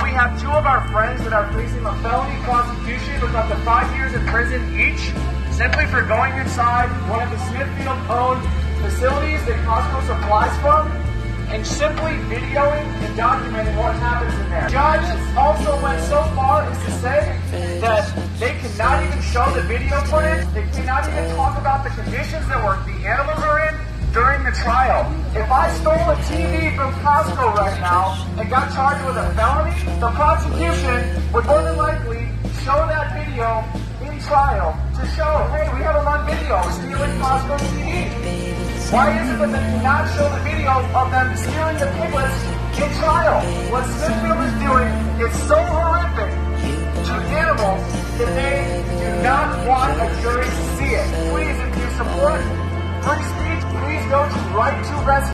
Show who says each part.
Speaker 1: we have two of our friends that are facing a felony prosecution with up to 5 years in prison each, simply for going inside one of the Smithfield-owned facilities that Costco supplies from, and simply videoing and documenting what happens in there. Judge also went so far as to say that they cannot even show the video footage, they cannot even talk about the conditions that the animals are in during the trial. If I stole a TV from Costco right now and got charged with a felony, the prosecution would more than likely show that video in trial to show, hey, we have them on video stealing Costco TV. Why is it that they cannot show the video of them stealing the piglets in trial? What Smithfield is doing is so horrific to animals that they do not want a jury to see it. Please, if you support free speech, please go to Right to Rescue.